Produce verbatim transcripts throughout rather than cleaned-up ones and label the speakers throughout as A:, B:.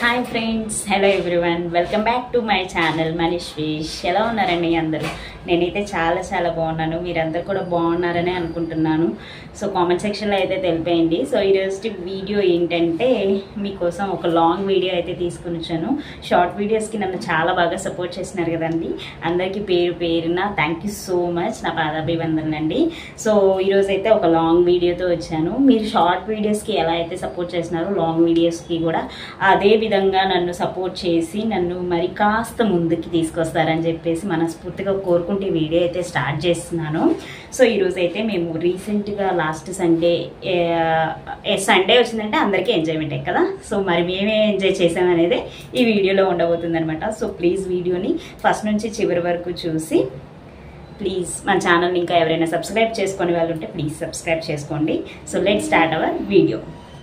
A: Hi friends, hello everyone, welcome back to my channel Manishvish. ఎలా ఉన్నారండి అందరూ? నేనైతే చాలా చాలా బాగున్నాను. మీరందరూ కూడా బాగున్నారని అనుకుంటున్నాను. సో కామెంట్ సెక్షన్లో అయితే తెలిపేయండి. సో ఈరోజు వీడియో ఏంటంటే మీకోసం ఒక లాంగ్ వీడియో అయితే తీసుకుని వచ్చాను. షార్ట్ వీడియోస్కి నన్ను చాలా బాగా సపోర్ట్ చేస్తున్నారు కదండి. అందరికీ పేరు పేరున థ్యాంక్ యూ సో మచ్, నా పాదాభివందనలు అండి. సో ఈరోజు అయితే ఒక లాంగ్ వీడియోతో వచ్చాను. మీరు షార్ట్ వీడియోస్కి ఎలా అయితే సపోర్ట్ చేస్తున్నారో లాంగ్ వీడియోస్కి కూడా అదే విధంగా నన్ను సపోర్ట్ చేసి నన్ను మరి కాస్త ముందుకి తీసుకొస్తారని చెప్పేసి మనస్ఫూర్తిగా కోరుకుంటూ ఈ వీడియో అయితే స్టార్ట్ చేస్తున్నాను. సో ఈరోజు అయితే మేము రీసెంట్గా లాస్ట్ సండే సండే వచ్చిందంటే అందరికీ ఎంజాయ్మెంటే కదా. సో మరి మేమే ఎంజాయ్ చేసామనేది ఈ వీడియోలో ఉండబోతుంది అనమాట. సో ప్లీజ్ వీడియోని ఫస్ట్ నుంచి చివరి వరకు చూసి ప్లీజ్ మన ఛానల్ని ఇంకా ఎవరైనా సబ్స్క్రైబ్ చేసుకునే వాళ్ళు ఉంటే ప్లీజ్ సబ్స్క్రైబ్ చేసుకోండి. So let's start our video.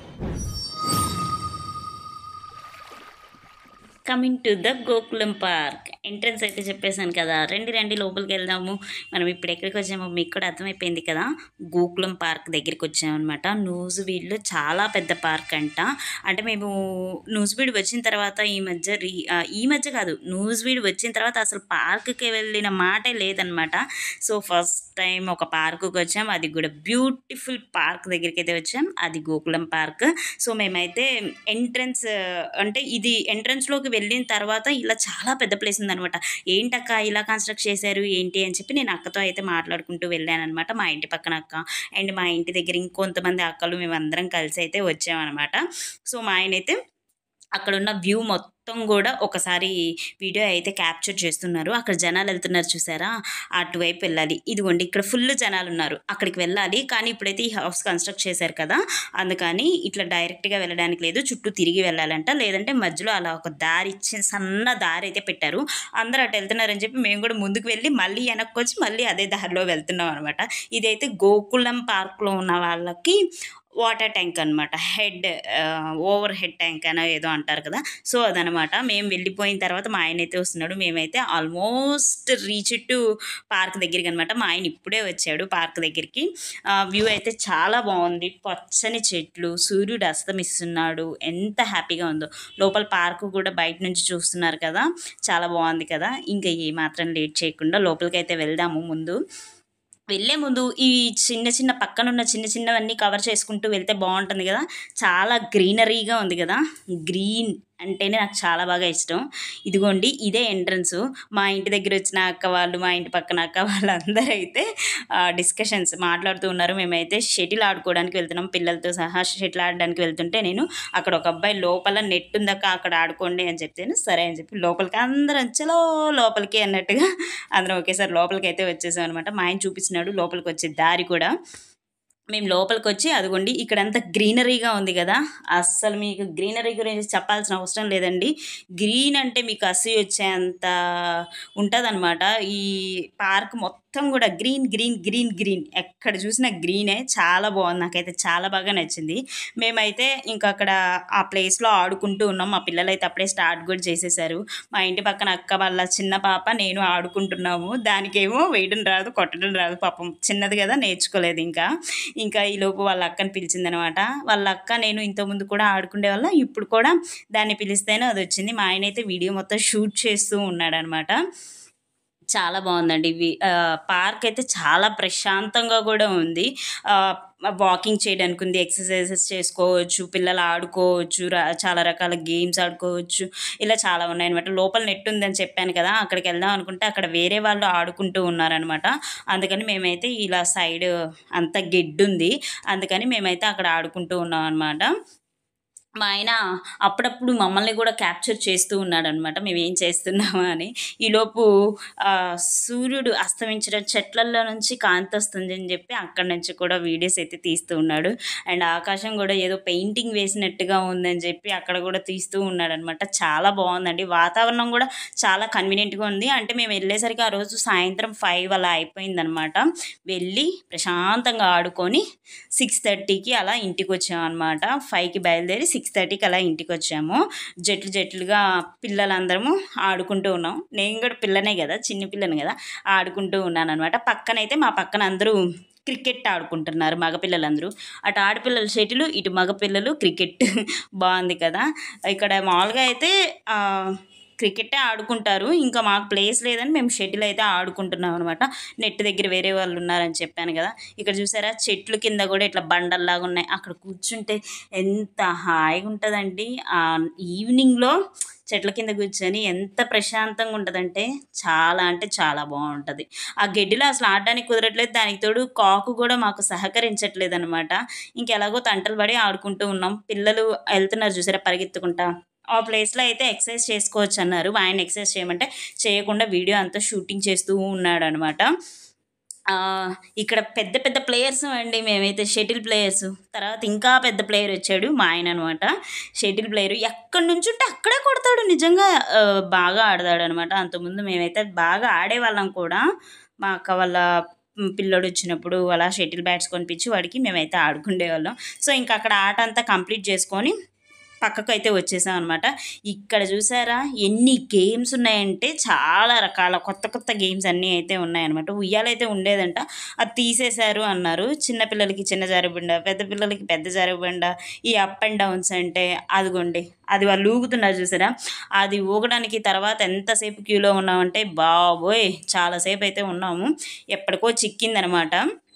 A: Coming to the Gokulam park entrance అయితే చెప్పేశాను కదా. రండి రండి లోపలికి వెళ్దాము. మనం ఇప్పుడు ఎక్కడికి వచ్చామో మీకు కూడా అర్థమైపోయింది కదా. గోకులం పార్క్ దగ్గరికి వచ్చామన్నమాట. నూజివీడులో చాలా పెద్ద పార్క్ అంట. అంటే మేము నూజివీడు వచ్చిన తర్వాత ఈ మధ్య రీ ఈ మధ్య కాదు నూజివీడు వచ్చిన తర్వాత అసలు పార్క్కి వెళ్ళిన మాటే లేదనమాట. సో ఫస్ట్ టైం ఒక పార్కుకి వచ్చాం, అది కూడా బ్యూటిఫుల్ పార్క్ దగ్గరికి అయితే వచ్చాం. అది గోకులం పార్క్. సో మేమైతే ఎంట్రన్స్ అంటే ఇది ఎంట్రన్స్లోకి వెళ్ళిన తర్వాత ఇలా చాలా పెద్ద ప్లేస్ ఉందనమాట. ఏంటక్క ఇలా కన్స్ట్రక్ట్ చేశారు ఏంటి అని చెప్పి నేను అక్కతో అయితే మాట్లాడుకుంటూ వెళ్ళాను అనమాట. మా ఇంటి పక్కన అక్క అండ్ మా ఇంటి దగ్గర ఇంకొంతమంది అక్కలు మేమందరం కలిసి అయితే వచ్చామన్నమాట. సో మా ఆయన అయితే అక్కడున్న వ్యూ మొత్తం కూడా ఒకసారి వీడియో అయితే క్యాప్చర్ చేస్తున్నారు. అక్కడ జనాలు వెళ్తున్నారు చూసారా, అటువైపు వెళ్ళాలి. ఇదిగోండి ఇక్కడ ఫుల్ జనాలు ఉన్నారు, అక్కడికి వెళ్ళాలి. కానీ ఇప్పుడైతే ఈ హౌస్ కన్స్ట్రక్ట్ చేశారు కదా, అందుకని ఇట్లా డైరెక్ట్గా వెళ్ళడానికి లేదు, చుట్టూ తిరిగి వెళ్ళాలంట. లేదంటే మధ్యలో అలా ఒక దారి ఇచ్చి సన్న దారి అయితే పెట్టారు. అందరూ అటు వెళ్తున్నారని చెప్పి మేము కూడా ముందుకు వెళ్ళి మళ్ళీ వెనక్కి వచ్చి మళ్ళీ అదే దారిలో వెళ్తున్నాం అనమాట. ఇదైతే గోకులం పార్క్లో ఉన్న వాళ్ళకి వాటర్ ట్యాంక్ అనమాట. హెడ్ ఓవర్ హెడ్ ట్యాంక్ అని ఏదో అంటారు కదా. సో అదనమాట. మేము వెళ్ళిపోయిన తర్వాత మా ఆయన అయితే వస్తున్నాడు. మేమైతే ఆల్మోస్ట్ రీచ్ టు పార్క్ దగ్గరికి అనమాట. మా ఆయన ఇప్పుడే వచ్చాడు పార్క్ దగ్గరికి. వ్యూ అయితే చాలా బాగుంది, పచ్చని చెట్లు, సూర్యుడు అస్తమిస్తున్నాడు, ఎంత హ్యాపీగా ఉందో. లోపల పార్క్ కూడా బయట నుంచి చూస్తున్నారు కదా, చాలా బాగుంది కదా. ఇంకా ఏ మాత్రం లేట్ చేయకుండా లోపలికి అయితే వెళ్దాము. ముందు వెళ్ళే ముందు ఈ చిన్న చిన్న పక్కనున్న చిన్న చిన్నవన్నీ కవర్ చేసుకుంటూ వెళ్తే బాగుంటుంది కదా. చాలా గ్రీనరీగా ఉంది కదా, గ్రీన్ అంటేనే నాకు చాలా బాగా ఇష్టం. ఇదిగోండి ఇదే ఎంట్రన్స్. మా ఇంటి దగ్గర వచ్చిన అక్క వాళ్ళు, మా ఇంటి పక్కన అక్క వాళ్ళందరూ అయితే డిస్కషన్స్ మాట్లాడుతూ ఉన్నారు. మేమైతే షటిల్ ఆడుకోవడానికి వెళ్తున్నాం, పిల్లలతో సహా షటిల్ ఆడడానికి వెళ్తుంటే నేను అక్కడ ఒక అబ్బాయి లోపల నెట్ ఉందాక అక్కడ ఆడుకోండి అని చెప్తాను. సరే అని చెప్పి లోపలికి అందరం చలో లోపలికి అన్నట్టుగా అందరం ఒకేసారి లోపలికి అయితే వచ్చేసాం అనమాట. మా ఆయన చూపించినాడు లోపలికి వచ్చే దారి కూడా. మేము లోపలికి వచ్చి అదిగోండి ఇక్కడంతా గ్రీనరీగా ఉంది కదా. అస్సలు మీకు గ్రీనరీ గురించి చెప్పాల్సిన అవసరం లేదండి. గ్రీన్ అంటే మీకు అసూయ వచ్చేంత ఉంటుందన్నమాట. ఈ పార్క్ మొత్తం కూడా గ్రీన్ గ్రీన్ గ్రీన్ గ్రీన్ ఎక్కడ చూసినా గ్రీనే. చాలా బాగుంది, నాకైతే చాలా బాగా నచ్చింది. మేమైతే ఇంకా అక్కడ ఆ ప్లేస్లో ఆడుకుంటూ ఉన్నాం. మా పిల్లలు అయితే అప్పుడే స్టార్ట్ కూడా చేసేసారు. మా ఇంటి పక్కన అక్క వాళ్ళ చిన్న పాప నేను ఆడుకుంటున్నాము. దానికేమో వేయడం రాదు, కొట్టడం రాదు, పాపం చిన్నది కదా నేర్చుకోలేదు. ఇంకా ఇంకా ఈలోపు వాళ్ళ అక్కని పిలిచిందనమాట. వాళ్ళ అక్క నేను ఇంతకుముందు కూడా ఆడుకునే వల్ల ఇప్పుడు కూడా దాన్ని పిలిస్తేనే అది వచ్చింది. మా ఆయన అయితే వీడియో మొత్తం షూట్ చేస్తూ ఉన్నాడనమాట. చాలా బాగుందండి. పార్క్ అయితే చాలా ప్రశాంతంగా కూడా ఉంది. వాకింగ్ చేయడానికి ఉంది, ఎక్సర్సైజెస్ చేసుకోవచ్చు, పిల్లలు ఆడుకోవచ్చు, చాలా రకాల గేమ్స్ ఆడుకోవచ్చు, ఇలా చాలా ఉన్నాయన్నమాట. లోపల నెట్ ఉందని చెప్పాను కదా, అక్కడికి వెళ్దాం అనుకుంటే అక్కడ వేరే వాళ్ళు ఆడుకుంటూ ఉన్నారనమాట. అందుకని మేమైతే ఇలా సైడ్ అంతా గెడ్డు ఉంది, అందుకని మేమైతే అక్కడ ఆడుకుంటూ ఉన్నాం అనమాట. మా ఆయన అప్పుడప్పుడు మమ్మల్ని కూడా క్యాప్చర్ చేస్తూ ఉన్నాడు అనమాట, మేము ఏం చేస్తున్నామా అని. ఈలోపు సూర్యుడు అస్తమించడం, చెట్లల్లో నుంచి కాంతి వస్తుంది అని చెప్పి అక్కడి నుంచి కూడా వీడియోస్ అయితే తీస్తూ ఉన్నాడు. అండ్ ఆకాశం కూడా ఏదో పెయింటింగ్ వేసినట్టుగా ఉందని చెప్పి అక్కడ కూడా తీస్తూ ఉన్నాడు అనమాట. చాలా బాగుందండి. వాతావరణం కూడా చాలా కన్వీనియంట్గా ఉంది. అంటే మేము వెళ్ళేసరికి ఆ రోజు సాయంత్రం ఫైవ్ అలా అయిపోయిందనమాట. వెళ్ళి ప్రశాంతంగా ఆడుకొని సిక్స్ థర్టీకి అలా ఇంటికి వచ్చామన్నమాట. ఫైవ్కి బయలుదేరి సిక్స్ థర్టీకి అలా ఇంటికి వచ్చాము. జట్లు జట్లుగా పిల్లలందరము ఆడుకుంటూ ఉన్నాం. నేను కూడా పిల్లనే కదా, చిన్న పిల్లని కదా, ఆడుకుంటూ ఉన్నాను అనమాట. పక్కనైతే మా పక్కన అందరూ క్రికెట్ ఆడుకుంటున్నారు మగపిల్లలందరూ. అటు ఆడపిల్లలు షటిలు, ఇటు మగపిల్లలు క్రికెట్. బాగుంది కదా. ఇక్కడ మామూలుగా అయితే క్రికెటే ఆడుకుంటారు. ఇంకా మాకు ప్లేస్ లేదని మేము షటిల్ అయితే ఆడుకుంటున్నాం అనమాట. నెట్ దగ్గర వేరే వాళ్ళు ఉన్నారని చెప్పాను కదా. ఇక్కడ చూసారా చెట్లు కింద కూడా ఇట్లా బండల్లాగా ఉన్నాయి. అక్కడ కూర్చుంటే ఎంత హాయిగా ఉంటుందండి. ఈవినింగ్లో చెట్ల కింద కూర్చొని ఎంత ప్రశాంతంగా ఉంటుందంటే చాలా అంటే చాలా బాగుంటుంది. ఆ గడ్డిలో అసలు ఆడడానికి కుదరట్లేదు. దానికి తోడు కాకు కూడా మాకు సహకరించట్లేదు అనమాట. ఇంకెలాగో తంటలు పడి ఆడుకుంటూ ఉన్నాం. పిల్లలు వెళ్తున్నారు చూసారా పరిగెత్తుకుంటా. ఆ ప్లేస్లో అయితే ఎక్సర్సైజ్ చేసుకోవచ్చు అన్నారు. ఆయన ఎక్సర్సైజ్ చేయమంటే చేయకుండా వీడియో అంతా షూటింగ్ చేస్తూ ఉన్నాడు అనమాట. ఇక్కడ పెద్ద పెద్ద ప్లేయర్స్ అండి మేమైతే, షటిల్ ప్లేయర్స్. తర్వాత ఇంకా పెద్ద ప్లేయర్ వచ్చాడు మా ఆయన అనమాట. షటిల్ ప్లేయరు ఎక్కడి నుంచి ఉంటే అక్కడే కొడతాడు. నిజంగా బాగా ఆడతాడు అనమాట. అంతకుముందు మేమైతే బాగా ఆడేవాళ్ళం కూడా. మా అక్క వాళ్ళ పిల్లోడు వచ్చినప్పుడు అలా షటిల్ బ్యాట్స్ కొనిపించి వాడికి మేమైతే ఆడుకునేవాళ్ళం. సో ఇంకా అక్కడ ఆట అంతా కంప్లీట్ చేసుకొని పక్కకు అయితే వచ్చేసాం అనమాట. ఇక్కడ చూసారా ఎన్ని గేమ్స్ ఉన్నాయంటే చాలా రకాల కొత్త కొత్త గేమ్స్ అన్నీ అయితే ఉన్నాయన్నమాట. ఉయ్యాలైతే ఉండేదంట, అది తీసేశారు అన్నారు. చిన్నపిల్లలకి చిన్న జారుబండ, పెద్ద పిల్లలకి పెద్ద జారుబండ. ఈ అప్ అండ్ డౌన్స్ అంటే అదిగోండి అది వాళ్ళు ఊగుతున్నారు చూసారా, అది ఊగడానికి తర్వాత ఎంతసేపు క్యూలో ఉన్నామంటే బాబోయ్ చాలాసేపు అయితే ఉన్నాము. ఎప్పటికో చిక్కిందనమాట.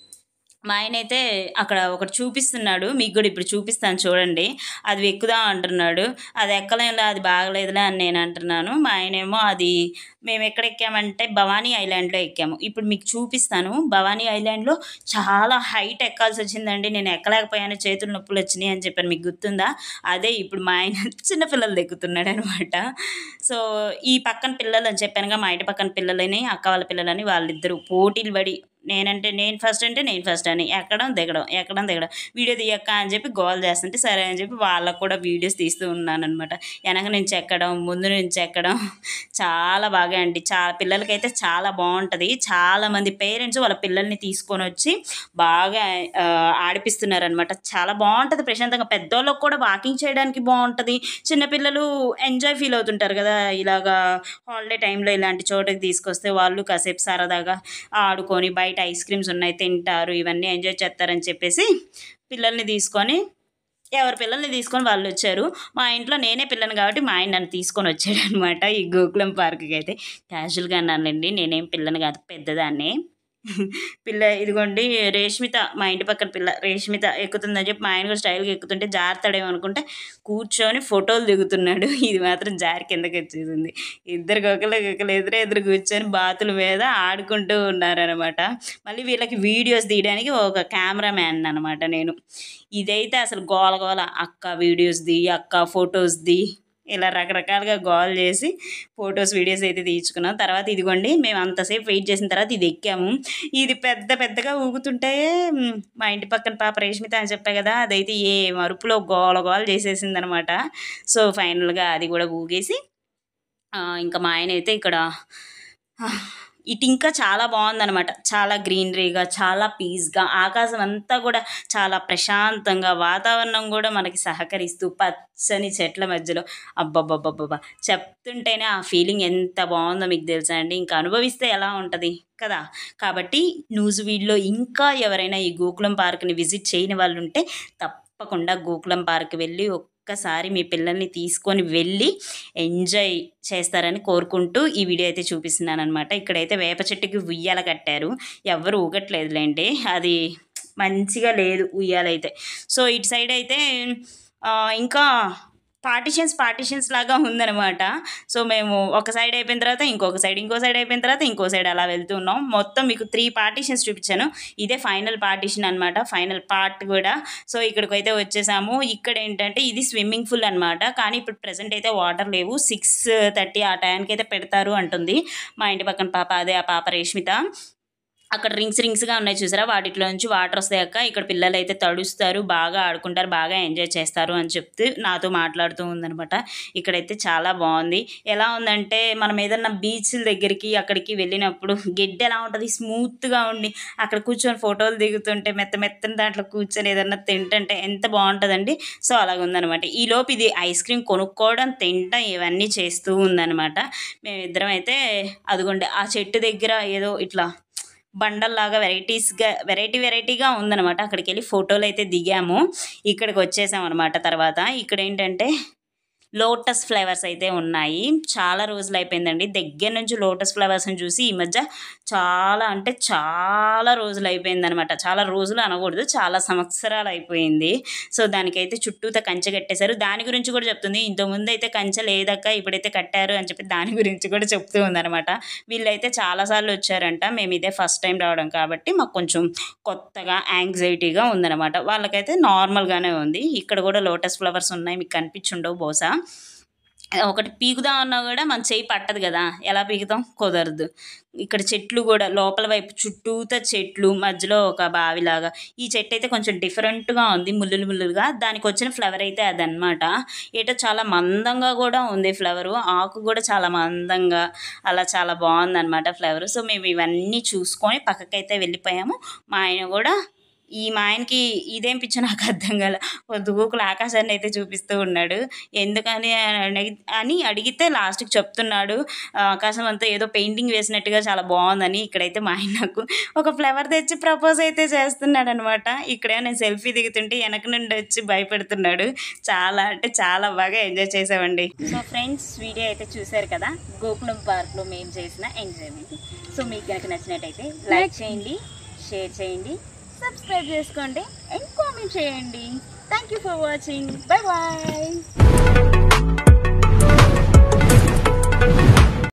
A: మా ఆయన అయితే అక్కడ ఒకటి చూపిస్తున్నాడు, మీకు కూడా ఇప్పుడు చూపిస్తాను చూడండి. అది ఎక్కుదాం అంటున్నాడు. అది ఎక్కలేదులే, అది బాగలేదులే అని నేను అంటున్నాను. మా ఆయనేమో అది మేము ఎక్కడ ఎక్కామంటే భవానీ ఐలాండ్లో ఎక్కాము. ఇప్పుడు మీకు చూపిస్తాను. భవానీ ఐలాండ్లో చాలా హైట్ ఎక్కాల్సి వచ్చిందండి. నేను ఎక్కలేకపోయాను, చేతులు నొప్పులు వచ్చినాయి అని చెప్పాను, మీకు గుర్తుందా? అదే ఇప్పుడు మా ఆయన చిన్నపిల్లలు ఎక్కుతున్నాడు అనమాట. సో ఈ పక్కన పిల్లలు అని చెప్పానుగా, మా ఇంటి పక్కన పిల్లలని అక్క వాళ్ళ పిల్లలని వాళ్ళిద్దరూ పోటీలు పడి నేనంటే నేను ఫస్ట్ అంటే నేను ఫస్ట్ అని ఎక్కడం దిగడం ఎక్కడం దిగడం వీడియో తీయక్క అని చెప్పి గోల్ చేస్తుంటే సరే అని చెప్పి వాళ్ళకు కూడా వీడియోస్ తీస్తూ ఉన్నాను అనమాట. వెనక నుంచి ఎక్కడం, ముందు నుంచి ఎక్కడం చాలా బాగా అండి. చాలా పిల్లలకైతే చాలా బాగుంటుంది. చాలామంది పేరెంట్స్ వాళ్ళ పిల్లల్ని తీసుకొని వచ్చి బాగా ఆడిపిస్తున్నారు అనమాట. చాలా బాగుంటుంది ప్రశాంతంగా. పెద్దోళ్ళకి కూడా వాకింగ్ చేయడానికి బాగుంటుంది. చిన్నపిల్లలు ఎంజాయ్ ఫీల్ అవుతుంటారు కదా, ఇలాగా హాలిడే టైంలో ఇలాంటి చోటకి తీసుకొస్తే వాళ్ళు కాసేపు సరదాగా ఆడుకొని బయట ఐస్ క్రీమ్స్ ఉన్నాయి తింటారు, ఇవన్నీ ఎంజాయ్ చేస్తారని చెప్పేసి పిల్లల్ని తీసుకొని ఎవరి పిల్లల్ని తీసుకొని వాళ్ళు వచ్చారు. మా ఇంట్లో నేనే పిల్లని కాబట్టి మా ఆయన నన్ను తీసుకొని వచ్చాడు అనమాట ఈ గోకులం పార్క్కి. అయితే క్యాజువల్గా అన్నానండి, నేనేం పిల్లని కాదు పెద్దదాన్ని. పిల్ల ఇదిగోండి రేష్మిత, మా ఇంటి పక్కన పిల్ల రేష్మిత ఎక్కుతుందని చెప్పి మా ఆయన కూడా స్టైల్గా ఎక్కుతుంటే జారుతాడేమో అనుకుంటే కూర్చొని ఫోటోలు దిగుతున్నాడు. ఇది మాత్రం జారి కిందకి వచ్చేసింది. ఇద్దరు గొక్కలు గొక్కలు ఎదురు ఎదురు కూర్చొని బాతుల మీద ఆడుకుంటూ ఉన్నారనమాట. మళ్ళీ వీళ్ళకి వీడియోస్ తీయడానికి ఒక కెమెరామ్యాన్ అనమాట నేను. ఇదైతే అసలు గోల గోల, అక్క వీడియోస్ ది, అక్క ఫొటోస్ ది, ఇలా రకరకాలుగా గోల్ చేసి ఫొటోస్ వీడియోస్ అయితే తీయించుకున్నాం. తర్వాత ఇదిగోండి మేము అంతసేపు వెయిట్ చేసిన తర్వాత ఇది ఎక్కాము. ఇది పెద్ద పెద్దగా ఊగుతుంటే మా ఇంటి పక్కన పాప రేష్మిత అని చెప్పా కదా, అదైతే ఏ మరుపులో గోల గోల చేసేసింది అనమాట. సో ఫైనల్గా అది కూడా ఊగేసి ఇంకా మా ఆయన అయితే ఇక్కడ ఇటు ఇంకా చాలా బాగుందనమాట. చాలా గ్రీనరీగా, చాలా పీస్గా, ఆకాశం అంతా కూడా చాలా ప్రశాంతంగా, వాతావరణం కూడా మనకి సహకరిస్తూ పచ్చని చెట్ల మధ్యలో అబ్బబ్బబ్బబ్బబ్బా చెప్తుంటేనే ఆ ఫీలింగ్ ఎంత బాగుందో మీకు తెలుసా అండి. ఇంకా అనుభవిస్తే ఎలా ఉంటుంది కదా. కాబట్టి న్యూజివీడ్లో ఇంకా ఎవరైనా ఈ గోకులం పార్క్ని విజిట్ చేయని వాళ్ళు ఉంటే తప్పకుండా గోకులం పార్క్ వెళ్ళి ఒక్కసారి మీ పిల్లల్ని తీసుకొని వెళ్ళి ఎంజాయ్ చేస్తారని కోరుకుంటూ ఈ వీడియో అయితే చూపిస్తున్నాను అనమాట. ఇక్కడైతే వేప చెట్టుకి ఉయ్యాల కట్టారు, ఎవరు ఊగట్లేదులేండి, అది మంచిగా లేదు ఉయ్యాలైతే. సో ఇటు సైడ్ అయితే ఇంకా పార్టిషన్స్ పార్టిషన్స్ లాగా ఉందనమాట. సో మేము ఒక సైడ్ అయిపోయిన తర్వాత ఇంకొక సైడ్, ఇంకో సైడ్ అయిపోయిన తర్వాత ఇంకో సైడ్ అలా వెళ్తున్నాం. మొత్తం మీకు త్రీ పార్టిషన్స్ చూపించాను. ఇదే ఫైనల్ పార్టిషన్ అనమాట, ఫైనల్ పార్ట్ కూడా. సో ఇక్కడికి అయితే వచ్చేసాము. ఇక్కడ ఏంటంటే ఇది స్విమ్మింగ్ పూల్ అనమాట. కానీ ఇప్పుడు ప్రెసెంట్ అయితే వాటర్ లేవు. సిక్స్ థర్టీ ఆ టైంకి అయితే పెడతారు అంటుంది మా ఇంటి పక్కన పాప, అదే ఆ పాప రేష్మిత. అక్కడ రింగ్స్ రింగ్స్గా ఉన్నాయి చూసారా, వాటిలో నుంచి వాటర్ వస్తాయక్క, ఇక్కడ పిల్లలు అయితే తడుస్తారు, బాగా ఆడుకుంటారు, బాగా ఎంజాయ్ చేస్తారు అని చెప్తూ నాతో మాట్లాడుతూ ఉందనమాట. ఇక్కడైతే చాలా బాగుంది. ఎలా ఉందంటే మనం ఏదన్నా బీచ్ల దగ్గరికి అక్కడికి వెళ్ళినప్పుడు గడ్డి ఎలా ఉంటుంది, స్మూత్గా ఉండి అక్కడ కూర్చొని ఫోటోలు దిగుతుంటే మెత్త మెత్తని దాంట్లో కూర్చొని ఏదన్నా తింటుంటే ఎంత బాగుంటుందండి. సో అలాగ ఉందనమాట. ఈలోపు ఇది ఐస్ క్రీమ్ కొనుక్కోవడం, తినడం ఇవన్నీ చేస్తూ ఉందనమాట. మేమిద్దరం అయితే అదిగోండి ఆ చెట్టు దగ్గర ఏదో ఇట్లా బండల్లాగా వెరైటీస్గా వెరైటీ వెరైటీగా ఉందన్నమాట. అక్కడికి వెళ్ళి ఫోటోలు అయితే దిగాము. ఇక్కడికి వచ్చేసాం అనమాట. తర్వాత ఇక్కడ ఏంటంటే లోటస్ ఫ్లవర్స్ అయితే ఉన్నాయి. చాలా రోజులు అయిపోయిందండి దగ్గర నుంచి లోటస్ ఫ్లవర్స్ని చూసి. ఈ మధ్య చాలా అంటే చాలా రోజులు అయిపోయిందనమాట. చాలా రోజులు అనకూడదు, చాలా సంవత్సరాలు అయిపోయింది. సో దానికైతే చుట్టూత కంచె కట్టేశారు. దాని గురించి కూడా చెప్తుంది. ఇంతకుముందు అయితే కంచె లేదక్క, ఇప్పుడైతే కట్టారు అని చెప్పి దాని గురించి కూడా చెప్తూ ఉందనమాట. వీళ్ళైతే చాలాసార్లు వచ్చారంట. మేము ఇదే ఫస్ట్ టైం రావడం కాబట్టి మాకు కొంచెం కొత్తగా యాంగ్జైటీగా ఉందనమాట. వాళ్ళకైతే నార్మల్గానే ఉంది. ఇక్కడ కూడా లోటస్ ఫ్లవర్స్ ఉన్నాయి, మీకు కనిపించుండవు బహుశా. ఒకటి పీకుదాం అన్నా కూడా మన చేయి పట్టదు కదా, ఎలా పీకుతాం, కుదరదు. ఇక్కడ చెట్లు కూడా లోపల వైపు చుట్టూత చెట్లు, మధ్యలో ఒక బావిలాగా. ఈ చెట్టు అయితే కొంచెం డిఫరెంట్గా ఉంది, ముల్లులు ముల్లులుగా. దానికి వచ్చిన ఫ్లవర్ అయితే అదనమాట. ఏటో చాలా మందంగా కూడా ఉంది ఫ్లవరు, ఆకు కూడా చాలా మందంగా అలా చాలా బాగుందన్నమాట ఫ్లవర్. సో మేము ఇవన్నీ చూసుకొని పక్కకైతే వెళ్ళిపోయాము. మా ఆయన కూడా, ఈ మా ఆయనకి ఇదేం పిచ్చో నాకు అర్థం కాల, పొద్దుగూకులు ఆకాశాన్ని అయితే చూపిస్తూ ఉన్నాడు. ఎందుకని అని అడిగితే లాస్ట్కి చెప్తున్నాడు, ఆకాశం అంతా ఏదో పెయింటింగ్ వేసినట్టుగా చాలా బాగుందని. ఇక్కడైతే మా ఆయన నాకు ఒక ఫ్లవర్ తెచ్చి ప్రపోజ్ అయితే చేస్తున్నాడు అనమాట. ఇక్కడే నేను సెల్ఫీ దిగుతుంటే వెనక నుండి వచ్చి భయపెడుతున్నాడు. చాలా అంటే చాలా బాగా ఎంజాయ్ చేసామండి. సో ఫ్రెండ్స్, వీడియో అయితే చూసారు కదా, గోకులం పార్క్లో మేము చేసిన ఎంజాయ్మెంట్. సో మీకు కనుక నచ్చినట్టయితే లైక్ చేయండి, షేర్ చేయండి, సబ్స్క్రైబ్ చేసుకోండి అండ్ కామెంట్ చేయండి. Thank you for watching. Bye bye.